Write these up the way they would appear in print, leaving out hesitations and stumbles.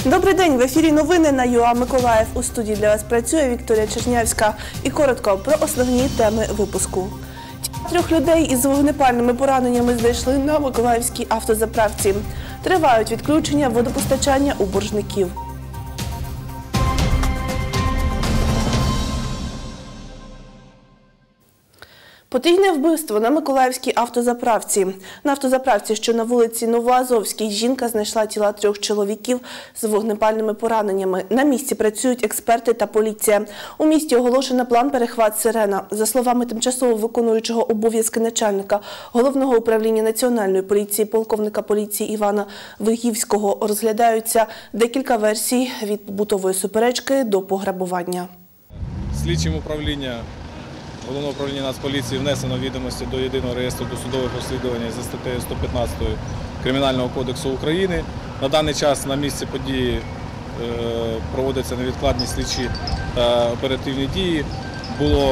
Добрий день! В ефірі новини на ЮА Миколаїв. У студії для вас працює Вікторія Чернявська. І коротко про основні теми випуску. 3 людей із вогнепальними пораненнями знайшли на Миколаївській автозаправці. Тривають відключення водопостачання у Боржників. Потрійне вбивство на Миколаївській автозаправці. На автозаправці, що на вулиці Новоазовській, жінка знайшла тіла 3 чоловіків з вогнепальними пораненнями. На місці працюють експерти та поліція. У місті оголошено план «Перехват Сирена». За словами тимчасово виконуючого обов'язки начальника Головного управління Національної поліції полковника поліції Івана Вигівського, розглядаються декілька версій – від побутової суперечки до пограбування. Слідчим управління Головного управління Нацполіції внесено відомості до Єдиного реєстру досудових розслідувань за статтею 115 Кримінального кодексу України. На даний час на місці події проводяться невідкладні слідчі та оперативні дії. Було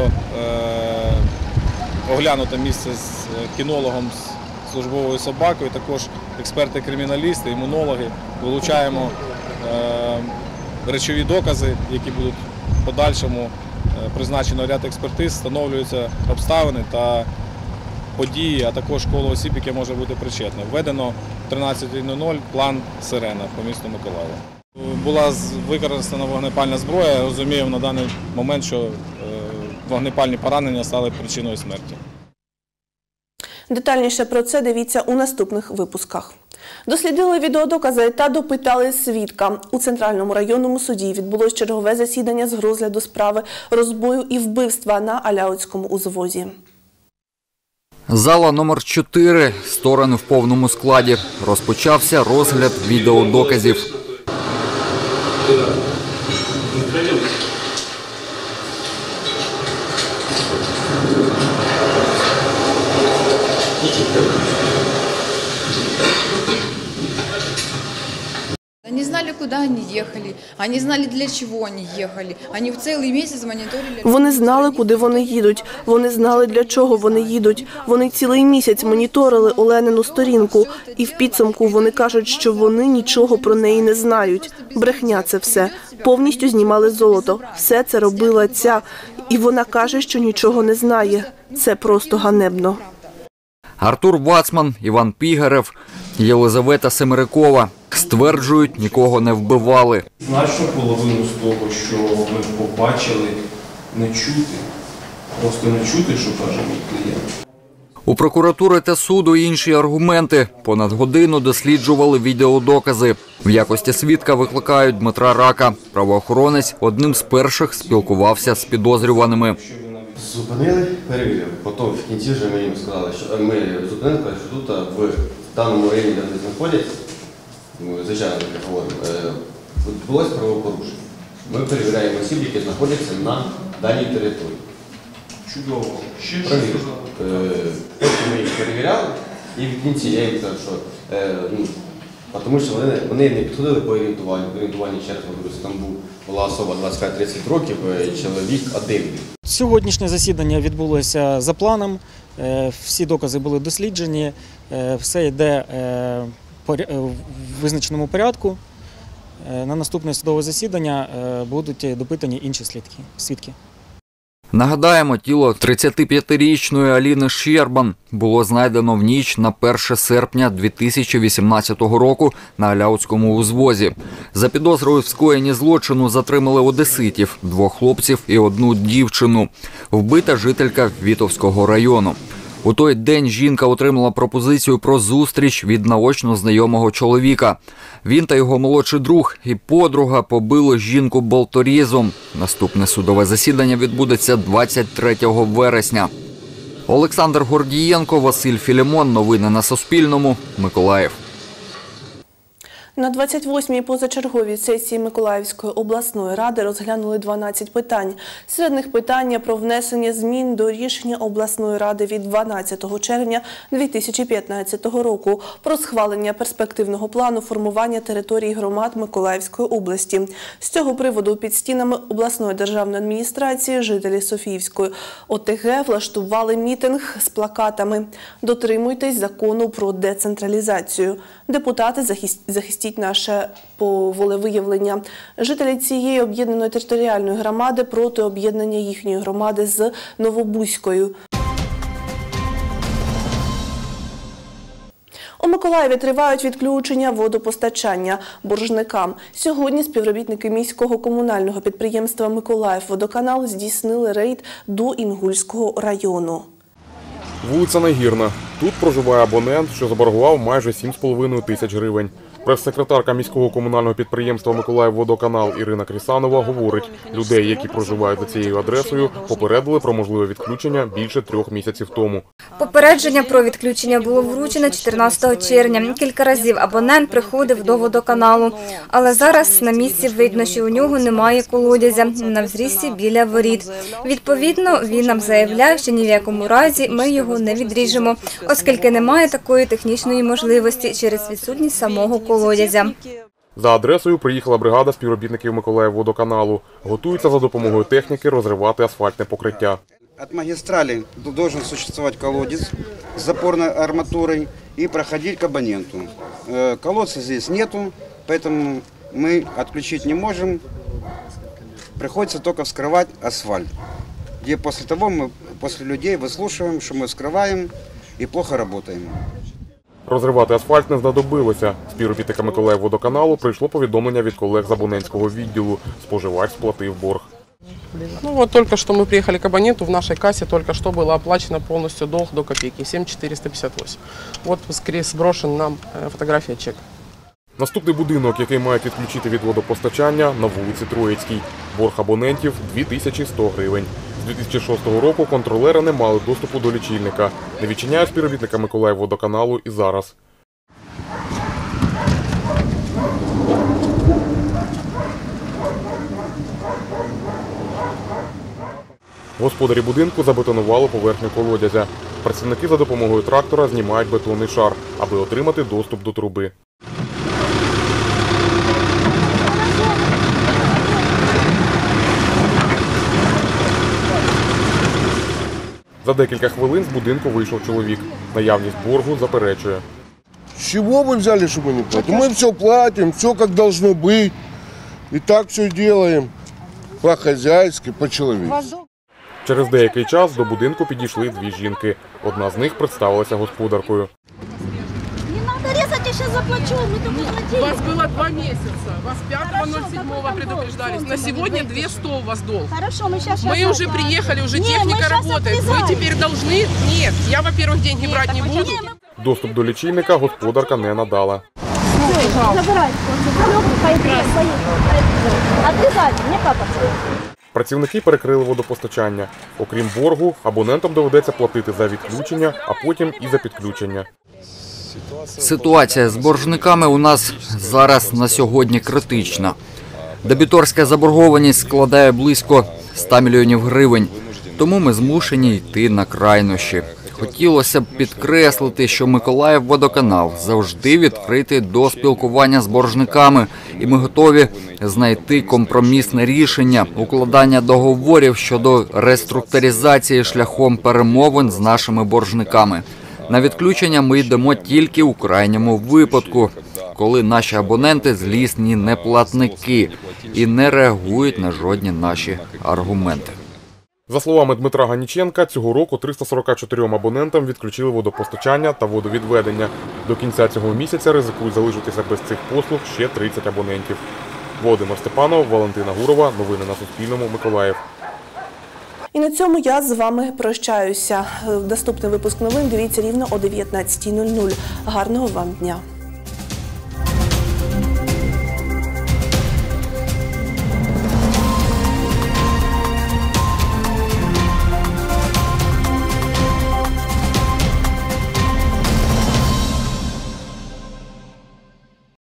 оглянуто місце з кінологом, з службовою собакою, також експерти-криміналісти, імунологи. Вилучаємо речові докази, які будуть в подальшому. Призначено ряд експертиз, встановлюються обставини та події, а також коло осіб, яке може бути причетне. Введено в 13:00 план «Сирена» по місту Миколаєва. Була використана вогнепальна зброя. Розуміємо на даний момент, що вогнепальні поранення стали причиною смерті. Детальніше про це дивіться у наступних випусках. Дослідили відеодокази та допитали свідка. У Центральному районному суді відбулось чергове засідання з розгляду справи розбою і вбивства на Аляутському узвозі. Зала номер 4. Сторони в повному складі. Розпочався розгляд відеодоказів. Они знали, куда они ехали, они знали, для чего они ехали. Они в целый месяц мониторили. Вони знали, куди вони їдуть. Вони знали, для чого вони їдуть. Вони цілий місяць моніторили Оленину сторінку. І в підсумку вони кажуть, що вони нічого про неї не знають. Брехня це все. Повністю знімали золото. Все це робила ця. І вона каже, що нічого не знає. Це просто ганебно. Артур Вацман, Іван Пігарев, Єлизавета Семерикова стверджують, нікого не вбивали. Значну половину з того, що ми побачили, не чути. Просто не чути, що каже мій клієнт. У прокуратури та суду інші аргументи. Понад годину досліджували відеодокази. В якості свідка викликають Дмитра Рака. Правоохоронець одним з перших спілкувався з підозрюваними. Зупинили, перевірили. Потім в кінці вже ми їм сказали, що ми зупинили, що тут в даному районі, де вони знаходяться, звичайно, так говоримо, відбулося правопорушення. Ми перевіряємо осіб, які знаходяться на даній території. Чудово. Ще що сказали? Потім ми їх перевіряли, і в кінці я їм сказав, що тому що вони не підходили по орієнтуванню черги. Там була особа 25-30 років, чоловік один. Сьогоднішнє засідання відбулося за планом, всі докази були досліджені, все йде в визначеному порядку. На наступне судове засідання будуть допитані інші свідки. Нагадаємо, тіло 35-річної Аліни Щербан було знайдено в ніч на 1 серпня 2018 року на Аляутському узвозі. За підозрою в скоєнні злочину затримали одеситів – 2 хлопців і 1 дівчину. Вбита жителька Вітовського району. У той день жінка отримала пропозицію про зустріч від наочно знайомого чоловіка. Він та його молодший друг і подруга побили жінку болторізом. Наступне судове засідання відбудеться 23 вересня. Олександр Гордієнко, Василь Філімон. Новини на Суспільному. Миколаїв. На 28-й позачерговій сесії Миколаївської обласної ради розглянули 12 питань. Серед них питання про внесення змін до рішення обласної ради від 12 червня 2015 року про схвалення перспективного плану формування території громад Миколаївської області. З цього приводу під стінами обласної державної адміністрації жителі Софіївської ОТГ влаштували мітинг з плакатами «Дотримуйтесь закону про децентралізацію». Депутати захистили захистіть наше волевиявлення. Жителі цієї об'єднаної територіальної громади проти об'єднання їхньої громади з Новобузькою. У Миколаєві тривають відключення водопостачання боржникам. Сьогодні співробітники міського комунального підприємства «Миколаївводоканал» здійснили рейд до Інгульського району. Вулиця Нагірна. Тут проживає абонент, що заборгував майже 7,5 тисяч гривень. Прес-секретарка міського комунального підприємства «Миколаївводоканал» Ірина Крісанова говорить, людей, які проживають за цією адресою, попередили про можливе відключення більше 3 місяців тому. Попередження про відключення було вручено 14 червня. Кілька разів абонент приходив до водоканалу. Але зараз на місці видно, що у нього немає колодязя на взрізці біля воріт. Відповідно, він нам заявляє, що ні в якому разі ми його не відріжемо, оскільки немає такої технічної можливості через відсутність самого колодязя. За адресою приїхала бригада співробітників «Миколаївводоканалу». Готуються за допомогою техніки розривати асфальтне покриття. От магистрали должен существовать колодец с запорной арматурой и проходить к абоненту. Колодца здесь нету, поэтому мы отключить не можем. Приходится только вскрывать асфальт, где после того мы после людей выслушиваем, что мы вскрываем и плохо работаем. Розривати асфальт не знадобилося. Співробітникам «Миколаївводоканалу» прийшло повідомлення від колег з абонентського відділу. Споживач сплатив борг. Ну вот только что мы приехали к абоненту, в нашей кассе только что было оплачено полностью долг до копейки, 7,458. Вот сброшен нам фотография чека. Наступний будинок, який мають відключити від водопостачання, на вулиці Троїцькій. Борг абонентів – 2100 гривень. З 2006 року контролери не мали доступу до лічильника. Не відчиняють співробітника «Миколаївводоканалу» і зараз. Господарі будинку забетонували поверхню колодязя. Працівники за допомогою трактора знімають бетонний шар, аби отримати доступ до труби. За декілька хвилин з будинку вийшов чоловік. Наявність боргу заперечує. С чего вы взяли, что мы не платим? Мы все платим, все как должно быть. И так все делаем по-хозяйски, по-человечески. Через деякий час до будинку підійшли 2 жінки. Одна з них представилася господаркою. Не надо резать, я сейчас заплачу, мы только платили. У вас было 2 месяца, вас 5.07 предупреждали. На сегодня 200 у вас долг. Хорошо, мы сейчас... Мы уже приехали, уже техника работает. Вы теперь должны... Нет, я, во-первых, деньги брать не буду. Доступ до лічильника господарка не надала. Забирайте, поехали. Отрезайте, мне папа. Працівники перекрили водопостачання. Окрім боргу, абонентам доведеться платити за відключення, а потім і за підключення. Ситуація з боржниками у нас зараз на сьогодні критична. Дебіторська заборгованість складає близько 100 мільйонів гривень, тому ми змушені йти на крайнощі. Хотілося б підкреслити, що «Миколаївводоканал» завжди відкритий до спілкування з боржниками, і ми готові знайти компромісне рішення, укладання договорів щодо реструктуризації шляхом перемовин з нашими боржниками. На відключення ми йдемо тільки у крайньому випадку, коли наші абоненти злісні неплатники і не реагують на жодні наші аргументи. За словами Дмитра Ганіченка, цього року 344 абонентам відключили водопостачання та водовідведення. До кінця цього місяця ризикують залишитися без цих послуг ще 30 абонентів. Володимир Степанов, Валентина Гурова. Новини на Суспільному. Миколаїв. І на цьому я з вами прощаюся. Наступний випуск новин дивіться рівно о 19:00. Гарного вам дня!